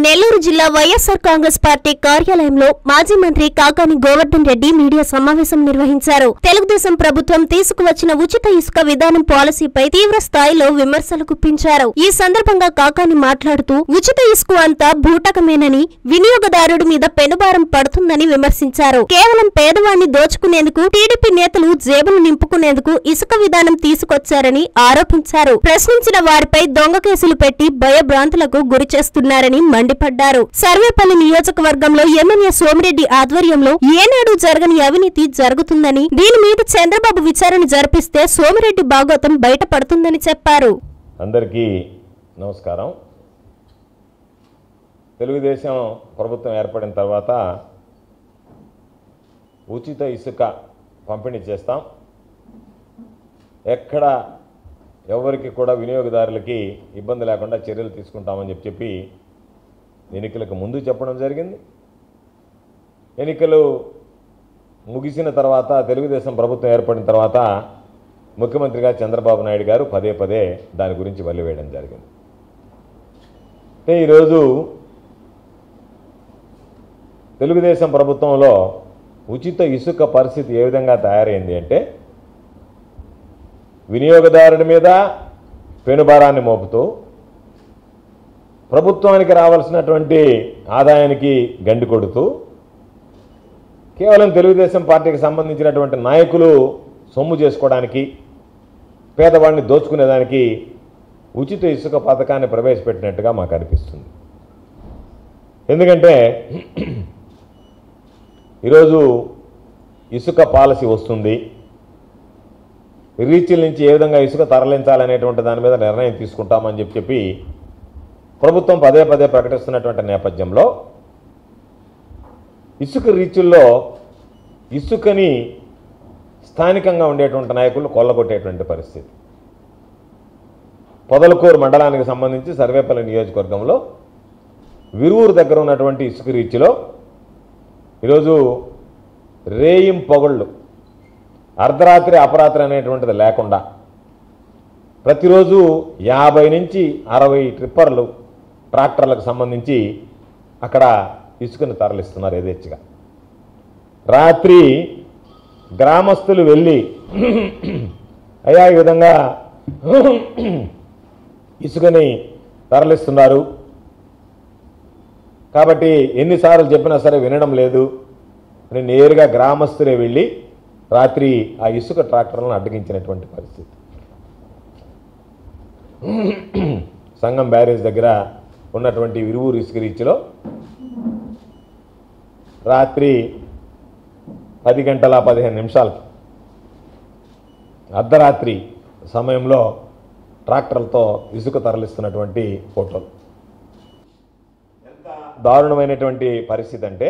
నెల్లూరు జిల్లా వైఎస్ఆర్ కాంగ్రెస్ పార్టీ కార్యాలయంలో మాజీ మంత్రి కాకాని గోవర్ధన్ రెడ్డి మీడియా సమావేశం నిర్వహించారు. తెలుగుదేశం ప్రభుత్వం తీసుకువచ్చిన ఉచిత ఇసుక విధానం పాలసీపై తీవ్ర స్థాయిలో విమర్శలు గుప్పించారు. ఈ సందర్భంగా కాకాని మాట్లాడుతూ ఉచిత ఇసుక అంతా బూటకమేనని, వినియోగదారుడి మీద పెనుభారం పడుతుందని విమర్శించారు. కేవలం పేదవాణ్ణి దోచుకునేందుకు టీడీపీ నేతలు జేబులు నింపుకునేందుకు ఇసుక విధానం తీసుకొచ్చారని ఆరోపించారు. ప్రశ్నించిన వారిపై దొంగ కేసులు పెట్టి భయభ్రాంతులకు గురి చేస్తున్నారని మండిపడ్డారు. సర్వేపల్లి నియోజకవర్గంలో ఎమ్మెల్యే సోమిరెడ్డి ఆధ్వర్యంలో ఏనాడు జరగని అవినీతి జరుగుతుందని, దీని మీద చంద్రబాబు విచారణ జరిపిస్తే సోమిరెడ్డి భాగోతం బయటపడుతుందని చెప్పారు. అందరికీ నమస్కారం. తెలుగుదేశం ప్రభుత్వం ఏర్పడిన తర్వాత ఉచిత ఇసుక పంపిణీ చేస్తాం. ఎక్కడ ఎవరికి కూడా వినియోగదారులకి ఇబ్బంది లేకుండా చర్యలు తీసుకుంటామని చెప్పి ఎన్నికలకు ముందు చెప్పడం జరిగింది. ఎన్నికలు ముగిసిన తర్వాత, తెలుగుదేశం ప్రభుత్వం ఏర్పడిన తర్వాత ముఖ్యమంత్రిగా చంద్రబాబు నాయుడు గారు పదే పదే దాని గురించి వల్లివేయడం జరిగింది. ఈరోజు తెలుగుదేశం ప్రభుత్వంలో ఉచిత ఇసుక పరిస్థితి ఏ విధంగా తయారైంది అంటే, వినియోగదారుడి మీద పెనుభారాన్ని మోపుతూ ప్రభుత్వానికి రావాల్సినటువంటి ఆదాయానికి గండి కొడుతూ, కేవలం తెలుగుదేశం పార్టీకి సంబంధించినటువంటి నాయకులు సొమ్ము చేసుకోవడానికి, పేదవాడిని దోచుకునేదానికి ఉచిత ఇసుక పథకాన్ని ప్రవేశపెట్టినట్టుగా మాకు అనిపిస్తుంది. ఎందుకంటే ఈరోజు ఇసుక పాలసీ వస్తుంది, రీచ్ల నుంచి ఏ విధంగా ఇసుక తరలించాలనేటువంటి దాని మీద నిర్ణయం తీసుకుంటామని చెప్పి ప్రభుత్వం పదే పదే ప్రకటిస్తున్నటువంటి నేపథ్యంలో, ఇసుక రీచుల్లో ఇసుకని స్థానికంగా ఉండేటువంటి నాయకులు కొల్లగొట్టేటువంటి పరిస్థితి. పొదలకూరు మండలానికి సంబంధించి సర్వేపల్లి నియోజకవర్గంలో విరువూరు దగ్గర ఉన్నటువంటి ఇసుక రీచ్లో ఈరోజు రేయిం పొగళ్ళు, అర్ధరాత్రి అపరాత్రి అనేటువంటిది లేకుండా ప్రతిరోజు 50 నుంచి 60 ట్రిప్పర్లు ట్రాక్టర్లకు సంబంధించి అక్కడ ఇసుకను తరలిస్తున్నారు యథేచ్ఛగా. రాత్రి గ్రామస్తులు వెళ్ళి అయ్యా ఈ విధంగా ఇసుకని తరలిస్తున్నారు కాబట్టి ఎన్నిసార్లు చెప్పినా సరే వినడం లేదు అని నేరుగా గ్రామస్తులే వెళ్ళి రాత్రి ఆ ఇసుక ట్రాక్టర్లను అడ్డగించినటువంటి పరిస్థితి. సంగం బ్యారేజ్ దగ్గర ఉన్నటువంటి విరువూరు ఇసుక రీచ్లో రాత్రి 10:15 అర్ధరాత్రి సమయంలో ట్రాక్టర్లతో ఇసుక తరలిస్తున్నటువంటి ఫోటోలు. ఎంత దారుణమైనటువంటి పరిస్థితి అంటే,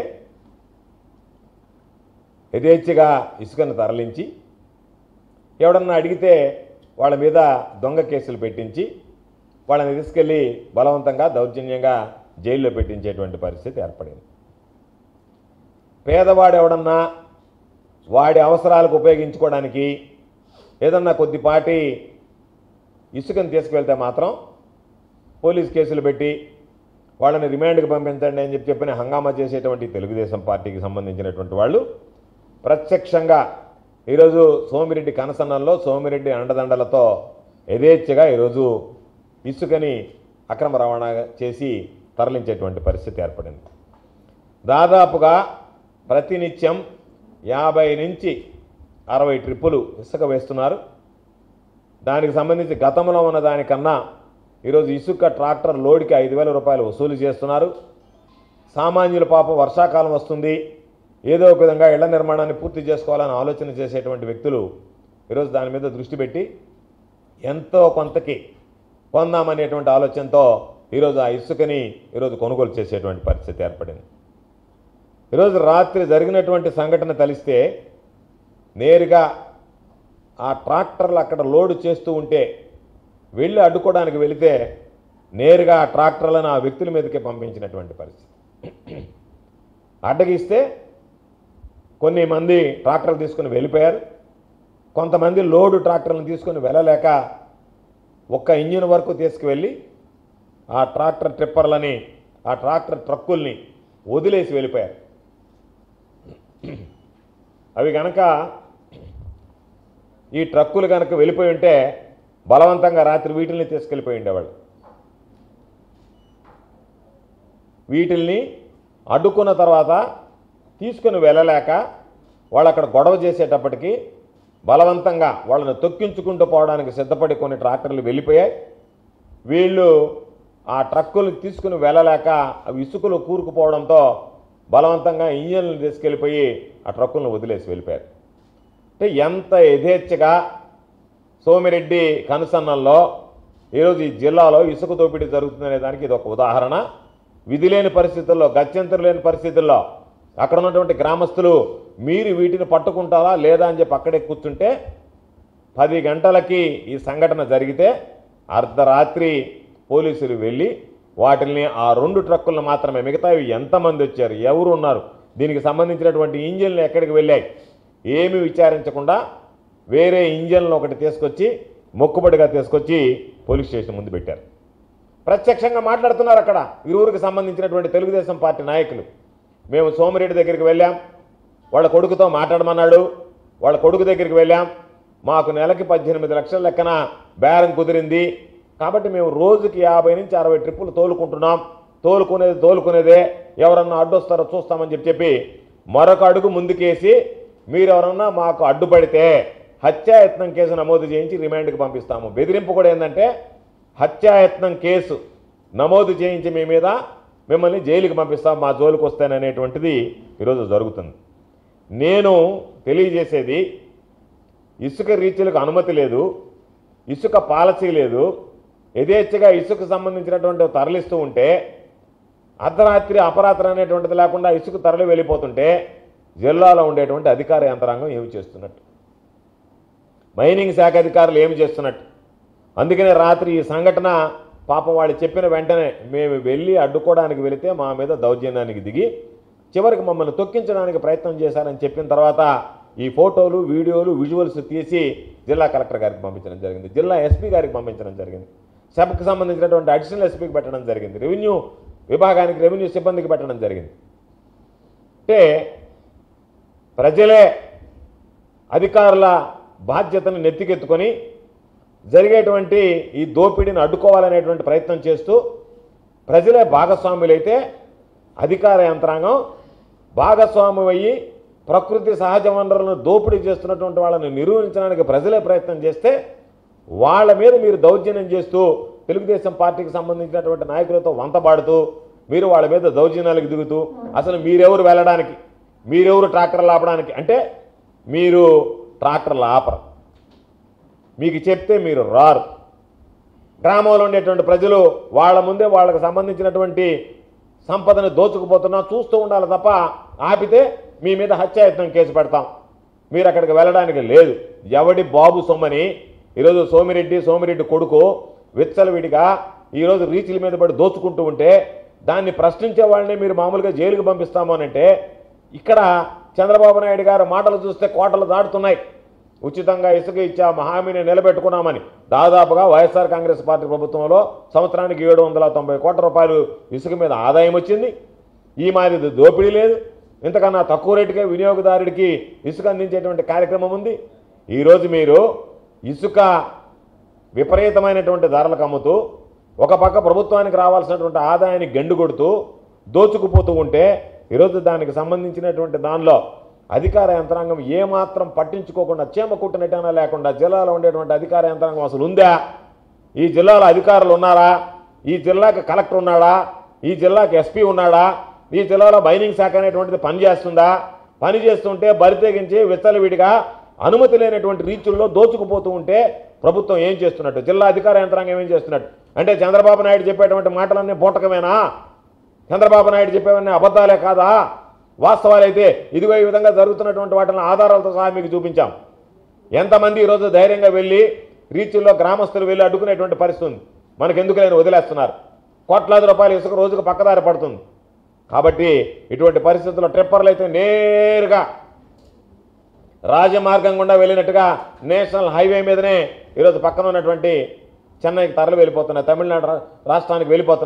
యథేచ్ఛగా ఇసుకను తరలించి ఎవడన్నా అడిగితే వాళ్ళ మీద దొంగ కేసులు పెట్టించి వాళ్ళని తీసుకెళ్ళి బలవంతంగా దౌర్జన్యంగా జైల్లో పెట్టించేటువంటి పరిస్థితి ఏర్పడింది. పేదవాడు ఎవడన్నా వాడి అవసరాలకు ఉపయోగించుకోవడానికి ఏదన్నా కొద్దిపాటి ఇసుకను తీసుకువెళ్తే మాత్రం పోలీస్ కేసులు పెట్టి వాళ్ళని రిమాండ్కి పంపించండి అని చెప్పిన హంగామా చేసేటువంటి తెలుగుదేశం పార్టీకి సంబంధించినటువంటి వాళ్ళు ప్రత్యక్షంగా ఈరోజు సోమిరెడ్డి కనసన్నల్లో సోమిరెడ్డి అండదండలతో యథేచ్ఛగా ఈరోజు ఇసుకని అక్రమ రవాణా చేసి తరలించేటువంటి పరిస్థితి ఏర్పడింది. దాదాపుగా ప్రతినిత్యం 50 నుంచి 60 ట్రిప్పులు ఇసుక వేస్తున్నారు. దానికి సంబంధించి గతంలో ఉన్న దానికన్నా ఈరోజు ఇసుక ట్రాక్టర్ లోడ్కి 5,000 రూపాయలు వసూలు చేస్తున్నారు. సామాన్యుల పాపం వర్షాకాలం వస్తుంది, ఏదో ఒక విధంగా ఇళ్ల నిర్మాణాన్ని పూర్తి చేసుకోవాలని ఆలోచన చేసేటువంటి వ్యక్తులు ఈరోజు దాని మీద దృష్టి పెట్టి ఎంతో కొంతకి కొందామనేటువంటి ఆలోచనతో ఈరోజు ఆ ఇసుకని ఈరోజు కొనుగోలు చేసేటువంటి పరిస్థితి ఏర్పడింది. ఈరోజు రాత్రి జరిగినటువంటి సంఘటన తెలిస్తే నేరుగా ఆ ట్రాక్టర్లు అక్కడ లోడు చేస్తూ ఉంటే వెళ్ళి అడ్డుకోవడానికి వెళితే నేరుగా ఆ ట్రాక్టర్లను ఆ వ్యక్తుల మీదకే పంపించినటువంటి పరిస్థితి. అడ్డగిస్తే కొన్ని మంది ట్రాక్టర్లు తీసుకుని వెళ్ళిపోయారు. కొంతమంది లోడు ట్రాక్టర్లను తీసుకుని వెళ్ళలేక ఒక్క ఇంజిన్ వరకు తీసుకువెళ్ళి ఆ ట్రాక్టర్ ట్రిప్పర్లని ఆ ట్రక్కుల్ని వదిలేసి వెళ్ళిపోయారు. అవి కనుక ఈ ట్రక్కులు కనుక వెళ్ళిపోయి ఉంటే బలవంతంగా రాత్రి వీటిల్ని తీసుకెళ్ళిపోయి ఉండేవాళ్ళు. వీటిల్ని అడ్డుకున్న తర్వాత తీసుకుని వెళ్ళలేక వాళ్ళు అక్కడ గొడవ చేసేటప్పటికి బలవంతంగా వాళ్ళని తొక్కించుకుంటూ పోవడానికి సిద్ధపడి కొన్ని ట్రాక్టర్లు వెళ్ళిపోయాయి. వీళ్ళు ఆ ట్రక్కులు తీసుకుని వెళ్ళలేక అవి ఇసుకలు కూరుకుపోవడంతో బలవంతంగా ఇంజన్లు తీసుకెళ్ళిపోయి ఆ ట్రక్కులను వదిలేసి వెళ్ళిపోయారు. అంటే ఎంత యథేచ్ఛగా సోమిరెడ్డి కనుసన్నల్లో ఈరోజు ఈ జిల్లాలో ఇసుక దోపిడీ జరుగుతుందనే దానికి ఇది ఒక ఉదాహరణ. విధి లేని పరిస్థితుల్లో, గత్యంతరం లేని పరిస్థితుల్లో అక్కడ ఉన్నటువంటి గ్రామస్తులు మీరు వీటిని పట్టుకుంటారా లేదా అని చెప్పి అక్కడే కూర్చుంటే 10 గంటలకి ఈ సంఘటన జరిగితే అర్ధరాత్రి పోలీసులు వెళ్ళి వాటిని ఆ 2 ట్రక్కులను మాత్రమే, మిగతావి ఎంతమంది వచ్చారు, ఎవరు ఉన్నారు, దీనికి సంబంధించినటువంటి ఇంజిన్లు ఎక్కడికి వెళ్ళాయి ఏమీ విచారించకుండా వేరే ఇంజన్లు ఒకటి తీసుకొచ్చి మొక్కుబడిగా తీసుకొచ్చి పోలీస్ స్టేషన్ ముందు పెట్టారు. ప్రత్యక్షంగా మాట్లాడుతున్నారు అక్కడ ఇరువురికి సంబంధించినటువంటి తెలుగుదేశం పార్టీ నాయకులు. మేము సోమిరెడ్డి దగ్గరికి వెళ్ళాం, వాళ్ళ కొడుకుతో మాట్లాడమన్నాడు, వాళ్ళ కొడుకు దగ్గరికి వెళ్ళాం, మాకు నెలకి 18 లక్షల లెక్కన బేరం కుదిరింది కాబట్టి మేము రోజుకి 50 నుంచి 60 ట్రిప్పులు తోలుకుంటున్నాం, తోలుకునేదే ఎవరన్నా అడ్డొస్తారో చూస్తామని చెప్పి మరొక అడుగు ముందుకేసి మీరెవరన్నా మాకు అడ్డుపడితే హత్యాయత్నం కేసు నమోదు చేయించి రిమాండ్కి పంపిస్తాము. బెదిరింపు కూడా ఏంటంటే హత్యాయత్నం కేసు నమోదు చేయించి మీ మీద మిమ్మల్ని జైలుకి పంపిస్తాం మా జోలికి వస్తాననేటువంటిది ఈరోజు జరుగుతుంది. నేను తెలియజేసేది ఇసుక రీచ్లకు అనుమతి లేదు, ఇసుక పాలసీ లేదు, యథేచ్ఛగా ఇసుకు సంబంధించినటువంటి తరలిస్తూ ఉంటే అర్ధరాత్రి అపరాత్రి అనేటువంటిది లేకుండా ఇసుక తరలి వెళ్ళిపోతుంటే జిల్లాలో ఉండేటువంటి అధికార యంత్రాంగం ఏమి చేస్తున్నట్టు, మైనింగ్ శాఖ అధికారులు ఏమి చేస్తున్నట్టు. అందుకనే రాత్రి ఈ సంఘటన పాపం వాళ్ళు చెప్పిన వెంటనే మేము వెళ్ళి అడ్డుకోవడానికి వెళితే మా మీద దౌర్జన్యానికి దిగి చివరికి మమ్మల్ని తొక్కించడానికి ప్రయత్నం చేశారని చెప్పిన తర్వాత ఈ ఫోటోలు, వీడియోలు, విజువల్స్ తీసి జిల్లా కలెక్టర్ గారికి పంపించడం జరిగింది, జిల్లా ఎస్పీ గారికి పంపించడం జరిగింది, సభకు సంబంధించినటువంటి అడిషనల్ ఎస్పీకి పెట్టడం జరిగింది, రెవెన్యూ విభాగానికి, రెవెన్యూ సిబ్బందికి పెట్టడం జరిగింది. అంటే ప్రజలే అధికారుల బాధ్యతను నెత్తికెత్తుకొని జరిగేటువంటి ఈ దోపిడీని అడ్డుకోవాలనేటువంటి ప్రయత్నం చేస్తూ ప్రజలే భాగస్వాములైతే అధికార యంత్రాంగం భాగస్వామ్యం అయ్యి ప్రకృతి సహజ వనరులను దోపిడీ చేస్తున్నటువంటి వాళ్ళని నిర్వహించడానికి ప్రజలే ప్రయత్నం చేస్తే వాళ్ళ మీద మీరు దౌర్జన్యం చేస్తూ తెలుగుదేశం పార్టీకి సంబంధించినటువంటి నాయకులతో వంతబాడుతూ మీరు వాళ్ళ మీద దౌర్జన్యాలకు దిగుతూ అసలు మీరెవరు వెళ్ళడానికి, మీరెవరు ట్రాక్టర్లు ఆపడానికి, అంటే మీరు ట్రాక్టర్లు ఆపరు, మీకు చెప్తే మీరు రారు. గ్రామంలో ఉండేటువంటి ప్రజలు వాళ్ళ ముందే వాళ్ళకు సంబంధించినటువంటి సంపదను దోచుకుపోతున్నా చూస్తూ ఉండాలి తప్ప ఆపితే మీ మీద హత్యాయత్నం కేసు పెడతాం, మీరు అక్కడికి వెళ్ళడానికి లేదు. ఎవడి బాబు సొమ్మని ఈరోజు సోమిరెడ్డి కొడుకు విచ్చలవిడిగా ఈరోజు రీచ్ల మీద పడి దోచుకుంటూ ఉంటే దాన్ని ప్రశ్నించే వాళ్ళని మీరు మామూలుగా జైలుకి పంపిస్తాము అనంటే ఇక్కడ చంద్రబాబు నాయుడు గారు మాటలు చూస్తే కోటలు దాటుతున్నాయి. ఉచితంగా ఇసుక ఇచ్చాము, హామీని నిలబెట్టుకున్నామని దాదాపుగా వైఎస్ఆర్ కాంగ్రెస్ పార్టీ ప్రభుత్వంలో సంవత్సరానికి 790 కోట్ల రూపాయలు ఇసుక మీద ఆదాయం వచ్చింది. ఈ మాదిరి దోపిడీ లేదు, ఇంతకన్నా తక్కువ రేటుకే వినియోగదారుడికి ఇసుక అందించేటువంటి కార్యక్రమం ఉంది. ఈరోజు మీరు ఇసుక విపరీతమైనటువంటి ధరలకు అమ్ముతూ ఒక పక్క ప్రభుత్వానికి రావాల్సినటువంటి ఆదాయాన్ని గండు కొడుతూ దోచుకుపోతూ ఉంటే ఈరోజు దానికి సంబంధించినటువంటి దానిలో అధికార యంత్రాంగం ఏమాత్రం పట్టించుకోకుండా చీమ కుట్టినట్టైనా లేకుండా జిల్లాలో ఉండేటువంటి అధికార యంత్రాంగం అసలు ఉందా? ఈ జిల్లాలో అధికారులు ఉన్నారా? ఈ జిల్లాకి కలెక్టర్ ఉన్నాడా? ఈ జిల్లాకి ఎస్పీ ఉన్నాడా? ఈ జిల్లాలో మైనింగ్ శాఖ అనేటువంటిది పనిచేస్తుందా? పని చేస్తుంటే బరితెగించి విచ్చలవిడిగా అనుమతి లేనటువంటి రీచుల్లో దోచుకుపోతూ ఉంటే ప్రభుత్వం ఏం చేస్తున్నట్టు, జిల్లా అధికార యంత్రాంగం ఏం చేస్తున్నట్టు? అంటే చంద్రబాబు నాయుడు చెప్పేటువంటి మాటలన్నీ బూటకమేనా? చంద్రబాబు నాయుడు చెప్పేవన్నీ అబద్ధాలే కాదా? వాస్తవాలైతే ఇదిగో ఈ విధంగా జరుగుతున్నటువంటి వాటిని ఆధారాలతో సహా మీకు చూపించాం. ఎంతమంది ఈరోజు ధైర్యంగా వెళ్ళి రీచుల్లో గ్రామస్తులు వెళ్ళి అడ్డుకునేటువంటి పరిస్థితి ఉంది. మనకెందుకు లేని వదిలేస్తున్నారు. కోట్లాది రూపాయలు ఇసుక రోజుకు పక్కదారి పడుతుంది. కాబట్టి ఇటువంటి పరిస్థితుల్లో ట్రిప్పర్లు అయితే నేరుగా రాజమార్గం గుండా వెళ్ళినట్టుగా నేషనల్ హైవే మీదనే ఈరోజు పక్కన ఉన్నటువంటి చెన్నైకి తరలి వెళ్ళిపోతున్నాయి, తమిళనాడు రాష్ట్రానికి వెళ్ళిపోతున్నాయి.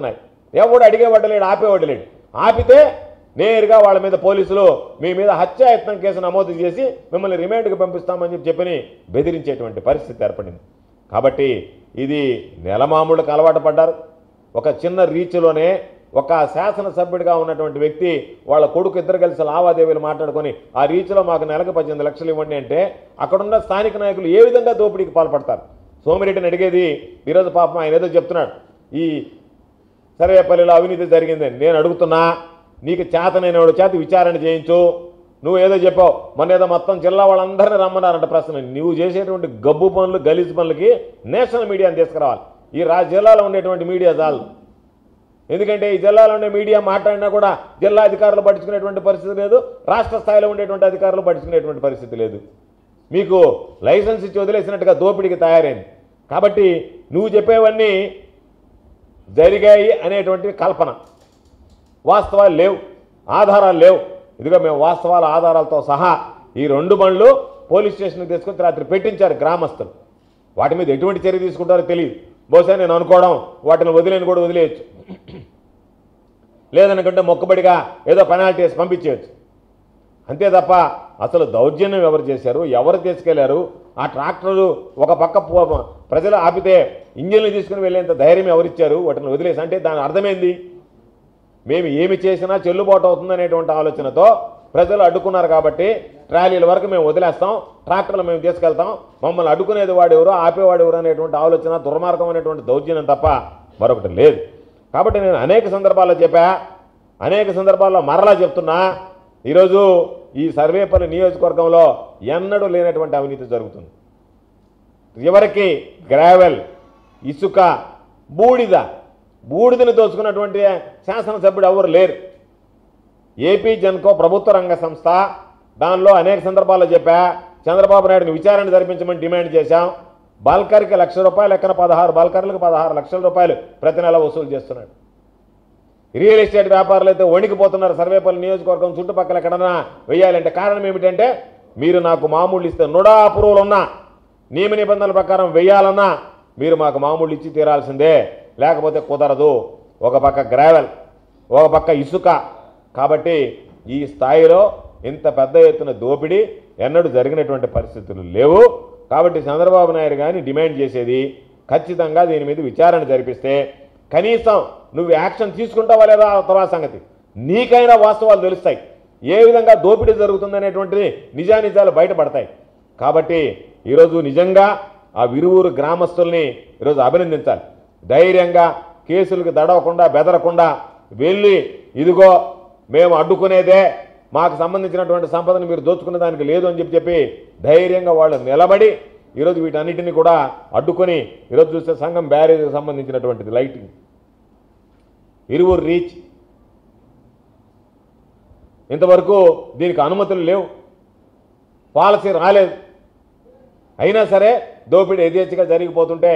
ఎవడు అడిగేవాడు లేడు, ఆపేవాడు లేడు. ఆపితే నేరుగా వాళ్ళ మీద పోలీసులు మీ మీద హత్యాయత్నం కేసు నమోదు చేసి మిమ్మల్ని రిమాండ్కి పంపిస్తామని చెప్పని బెదిరించేటువంటి పరిస్థితి ఏర్పడింది. కాబట్టి ఇది నెలమామూళ్ళకు అలవాటు పడ్డారు. ఒక చిన్న రీచ్లోనే ఒక శాసనసభ్యుడిగా ఉన్నటువంటి వ్యక్తి వాళ్ళ కొడుకు ఇద్దరు కలిసి లావాదేవీలు మాట్లాడుకొని ఆ రీచ్లో మాకు నెలకు 18 లక్షలు ఇవ్వండి అంటే అక్కడున్న స్థానిక నాయకులు ఏ విధంగా దోపిడీకి పాల్పడతారు? సోమిరెడ్డిని అడిగేది ఈరోజు పాపం ఆయన ఏదో చెప్తున్నాడు, ఈ సర్వేపల్లిలో అవినీతి జరిగిందని. నేను అడుగుతున్నా, నీకు చేతనైనవాడు చేత విచారణ చేయించు. నువ్వు ఏదో చెప్పావు, మొన్న ఏదో మొత్తం జిల్లా వాళ్ళందరినీ రమ్మన్నారంట ప్రశ్న. నువ్వు చేసేటువంటి గబ్బు పనులు, గలీజు పనులకి నేషనల్ మీడియాని తీసుకురావాలి. ఈ జిల్లాలో ఉండేటువంటి మీడియా చాలు. ఎందుకంటే ఈ జిల్లాలో ఉండే మీడియా మాట్లాడినా కూడా జిల్లా అధికారులు పట్టించుకునేటువంటి పరిస్థితి లేదు, రాష్ట్ర స్థాయిలో ఉండేటువంటి అధికారులు పట్టించుకునేటువంటి పరిస్థితి లేదు. మీకు లైసెన్స్ ఇచ్చి వదిలేసినట్టుగా దోపిడీకి తయారైంది. కాబట్టి నువ్వు చెప్పేవన్నీ జరిగాయి అనేటువంటి కల్పన, వాస్తవాలు లేవు, ఆధారాలు లేవు. ఇదిగో మేము వాస్తవాల ఆధారాలతో సహా ఈ 2 బండ్లు పోలీస్ స్టేషన్కి తీసుకొచ్చి రాత్రి పెట్టించారు గ్రామస్తులు. వాటి మీద ఎటువంటి చర్య తీసుకుంటారో తెలియదు. బహుశా నేను అనుకోవడం వాటిని వదిలేని కూడా వదిలేయచ్చు, లేదనుకుంటే మొక్కుబడిగా ఏదో పెనాల్టీ వేసి పంపించేయచ్చు. అంతే తప్ప అసలు దౌర్జన్యం ఎవరు చేశారు, ఎవరు తీసుకెళ్లారు? ఆ ట్రాక్టర్లు ఒక పక్క ప్రజలు ఆపితే ఇంజిన్లు తీసుకుని వెళ్ళేంత ధైర్యం ఎవరిచ్చారు? వాటిని వదిలేసి అంటే దాని అర్థమైంది, మేము ఏమి చేసినా చెల్లుబాటు అవుతుందనేటువంటి ఆలోచనతో ప్రజలు అడ్డుకున్నారు. కాబట్టి ట్రాలీల వరకు మేము వదిలేస్తాం, ట్రాక్టర్లు మేము తీసుకెళ్తాం, మమ్మల్ని అడ్డుకునేది వాడెవరు, ఆపేవాడు ఎవరు అనేటువంటి ఆలోచన, దుర్మార్గం అనేటువంటి దౌర్జన్యం తప్ప మరొకటి లేదు. కాబట్టి నేను అనేక సందర్భాల్లో చెప్పా, అనేక సందర్భాల్లో మరలా చెప్తున్నా, ఈరోజు ఈ సర్వేపల్లి నియోజకవర్గంలో ఎన్నడూ లేనటువంటి అవినీతి జరుగుతుంది. ఎవరికి గ్రావెల్, ఇసుక, బూడిదని దోచుకున్నటువంటి శాసనసభ్యుడు ఎవరు లేరు. ఏపీ జెన్కో ప్రభుత్వ రంగ సంస్థ, దానిలో అనేక సందర్భాల్లో చెప్పా, చంద్రబాబు నాయుడుని విచారణ జరిపించమని డిమాండ్ చేశాం. బల్కర్కి ₹1,00,000 లెక్కన 16 బల్కర్లకు 16 లక్షల రూపాయలు ప్రతి నెల వసూలు చేస్తున్నాడు. రియల్ ఎస్టేట్ వ్యాపారులు అయితే వణికిపోతున్నారు. సర్వేపల్లి నియోజకవర్గం చుట్టుపక్కల ఎక్కడన్నా వేయాలంటే కారణం ఏమిటంటే, మీరు నాకు మామూలు ఇస్తే నుడా అప్రూవల్ ఉన్నా, నియమ నిబంధనల ప్రకారం వేయాలన్నా మీరు మాకు మామూలు ఇచ్చి తీరాల్సిందే, లేకపోతే కుదరదు. ఒక పక్క గ్రావెల్, ఒక పక్క ఇసుక. కాబట్టి ఈ స్థాయిలో ఇంత పెద్ద ఎత్తున దోపిడీ ఎన్నడూ జరిగినటువంటి పరిస్థితులు లేవు. కాబట్టి చంద్రబాబు నాయుడు గారిని డిమాండ్ చేసేది, ఖచ్చితంగా దీని మీద విచారణ జరిపిస్తే కనీసం నువ్వు యాక్షన్ తీసుకుంటావా లేదా తర్వాత సంగతి, నీకైనా వాస్తవాలు తెలుస్తాయి, ఏ విధంగా దోపిడీ జరుగుతుందనేటువంటిది నిజానిజాలు బయటపడతాయి. కాబట్టి ఈరోజు నిజంగా ఆ విరువురు గ్రామస్తుల్ని ఈరోజు అభినందించాలి. ధైర్యంగా కేసులకు దడవకుండా, బెదరకుండా వెళ్ళి, ఇదిగో మేము అడ్డుకునేదే, మాకు సంబంధించినటువంటి సంపదను మీరు దోచుకునే దానికి లేదు అని చెప్పి ధైర్యంగా వాళ్ళు నిలబడి ఈరోజు వీటన్నిటిని కూడా అడ్డుకొని, ఈరోజు చూస్తే సంఘం బ్యారేజ్కి సంబంధించినటువంటిది లైటింగ్, ఇరువురు రీచ్, ఇంతవరకు దీనికి అనుమతులు లేవు, పాలసీ రాలేదు. అయినా సరే దోపిడీ యథేచ్ఛగా జరిగిపోతుంటే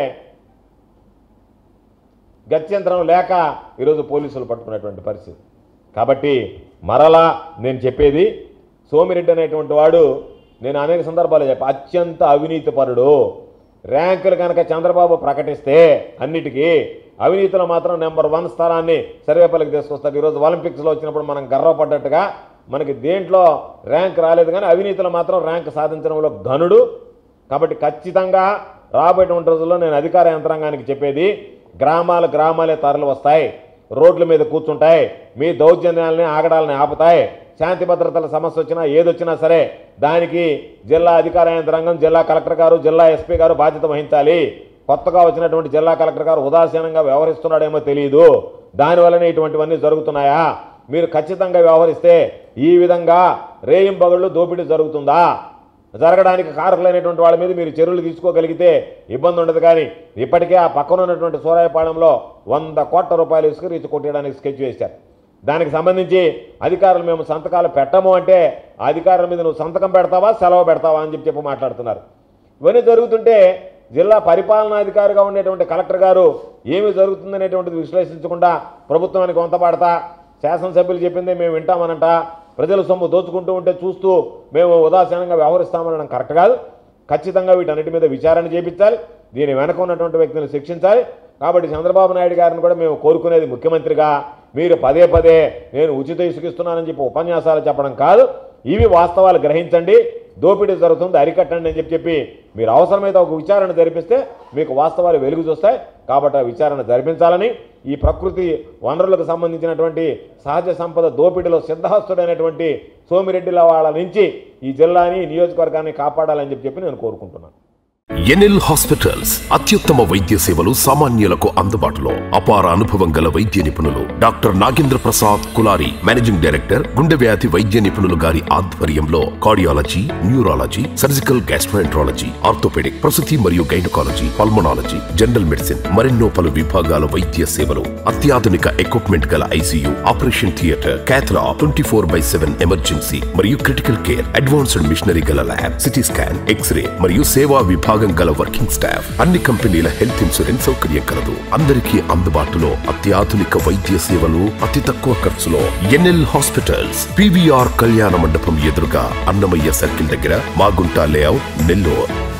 గత్యంతరం లేక ఈరోజు పోలీసులు పట్టుకున్నటువంటి పరిస్థితి. కాబట్టి మరలా నేను చెప్పేది, సోమిరెడ్డి అనేటువంటి వాడు, నేను అనేక సందర్భాలు చెప్పా, అత్యంత అవినీతిపరుడు. ర్యాంకులు కనుక చంద్రబాబు ప్రకటిస్తే అన్నిటికీ అవినీతిలో మాత్రం నెంబర్ 1 స్థానాన్ని సర్వేపల్లికి తీసుకొస్తాడు. ఈరోజు ఒలింపిక్స్లో వచ్చినప్పుడు మనం గర్వపడ్డట్టుగా మనకి దేంట్లో ర్యాంక్ రాలేదు, కానీ అవినీతిలో మాత్రం ర్యాంక్ సాధించడంలో ఘనుడు. కాబట్టి ఖచ్చితంగా రాబోయేటువంటి రోజుల్లో నేను అధికార యంత్రాంగానికి చెప్పేది, గ్రామాలే తరలి వస్తాయి, రోడ్ల మీద కూర్చుంటాయి, మీ దౌర్జన్యాలని ఆగడాలని ఆపుతాయి. శాంతి భద్రతల సమస్య వచ్చినా ఏదొచ్చినా సరే దానికి జిల్లా అధికార యంత్రాంగం, జిల్లా కలెక్టర్ గారు, జిల్లా ఎస్పీ గారు బాధ్యత వహించాలి. కొత్తగా వచ్చినటువంటి జిల్లా కలెక్టర్ గారు ఉదాసీనంగా వ్యవహరిస్తున్నాడేమో తెలియదు, దానివల్లనే ఇటువంటివన్నీ జరుగుతున్నాయా? మీరు ఖచ్చితంగా వ్యవహరిస్తే ఈ విధంగా రేయింబగళ్ళు దోపిడీ జరుగుతుందా? జరగడానికి కారకులైనటువంటి వాళ్ళ మీద మీరు చర్యలు తీసుకోగలిగితే ఇబ్బంది ఉండదు. కానీ ఇప్పటికే ఆ పక్కన ఉన్నటువంటి సూరాయపాళెంలో 100 కోట్ల రూపాయలు ఇసుక రీచ్ కొట్టడానికి స్కెచ్ వేశారు. దానికి సంబంధించి అధికారులు మేము సంతకాలు పెట్టము అంటే అధికారుల మీద నువ్వు సంతకం పెడతావా, సెలవు పెడతావా అని చెప్పి మాట్లాడుతున్నారు. ఇవన్నీ జరుగుతుంటే జిల్లా పరిపాలనాధికారిగా ఉండేటువంటి కలెక్టర్ గారు ఏమి జరుగుతుందనేటువంటిది విశ్లేషించకుండా ప్రభుత్వానికి వంతపాడతా, శాసనసభ్యులు చెప్పిందే మేము వింటామనంట, ప్రజల సొమ్ము దోచుకుంటూ ఉంటే చూస్తూ మేము ఉదాసీనంగా వ్యవహరిస్తామనడం కరెక్ట్ కాదు. ఖచ్చితంగా వీటన్నిటి మీద విచారణ చేయించాలి, దీని వెనక ఉన్నటువంటి వ్యక్తులను శిక్షించాలి. కాబట్టి చంద్రబాబు నాయుడు గారిని కూడా మేము కోరుకునేది ముఖ్యమంత్రిగా మీరు పదే పదే నేను ఉచిత ఇసుక ఇస్తున్నానని చెప్పి ఉపన్యాసాలు చెప్పడం కాదు, ఇవి వాస్తవాలు గ్రహించండి, దోపిడీ జరుగుతుంది అరికట్టండి అని చెప్పి మీరు అవసరమైతే ఒక విచారణ జరిపిస్తే మీకు వాస్తవాలు వెలుగు చూస్తాయి. కాబట్టి ఆ విచారణ జరిపించాలని, ఈ ప్రకృతి వనరులకు సంబంధించినటువంటి సహజ సంపద దోపిడీలో సిద్ధహస్తుడైనటువంటి సోమిరెడ్డిల వాళ్ళ నుంచి ఈ జిల్లాని నియోజకవర్గాన్ని కాపాడాలని చెప్పి నేను కోరుకుంటున్నాను. ఎన్ఎల్ హాస్పిటల్స్ అత్యుత్తమ వైద్య సేవలు సామాన్యులకు అందుబాటులో. అపార అనుభవం గల వైద్య నిపుణులు doctor Nagendra Prasad Kulari, managing director, గుండె వ్యాధి వైద్య నిపుణులు గారి ఆధ్వర్యంలో cardiology, neurology, surgical gastroenterology, orthopedic, ప్రసూతి మరియు గైనకాలజీ, పల్మనాలజీ, జనరల్ మెడిసిన్ మరెన్నో పలు విభాగాల వైద్య సేవలు. అత్యాధునిక ఎక్విప్మెంట్ గల ICU, operation theatre, cath lab, 24/7 emergency మరియు క్రిటికల్ కేర్, అడ్వాన్స్డ్ మిషనరీ గల ల్యాబ్, సిటీ స్కాన్, ఎక్స్రే మరియు సేవా విభాగం గల వర్కింగ్ స్టాఫ్. అన్ని కంపెనీల హెల్త్ ఇన్సూరెన్స్ సౌకర్యం కలదు. అందరికీ అందుబాటులో అత్యాధునిక వైద్య సేవలు అతి తక్కువ ఖర్చులో. ఎన్ఎల్ హాస్పిటల్స్, PVR కళ్యాణ మండపం ఎదురుగా, అన్నమయ్య సర్కిల్ దగ్గర, మాగుంట లేఅవుట్, నెల్లూరు.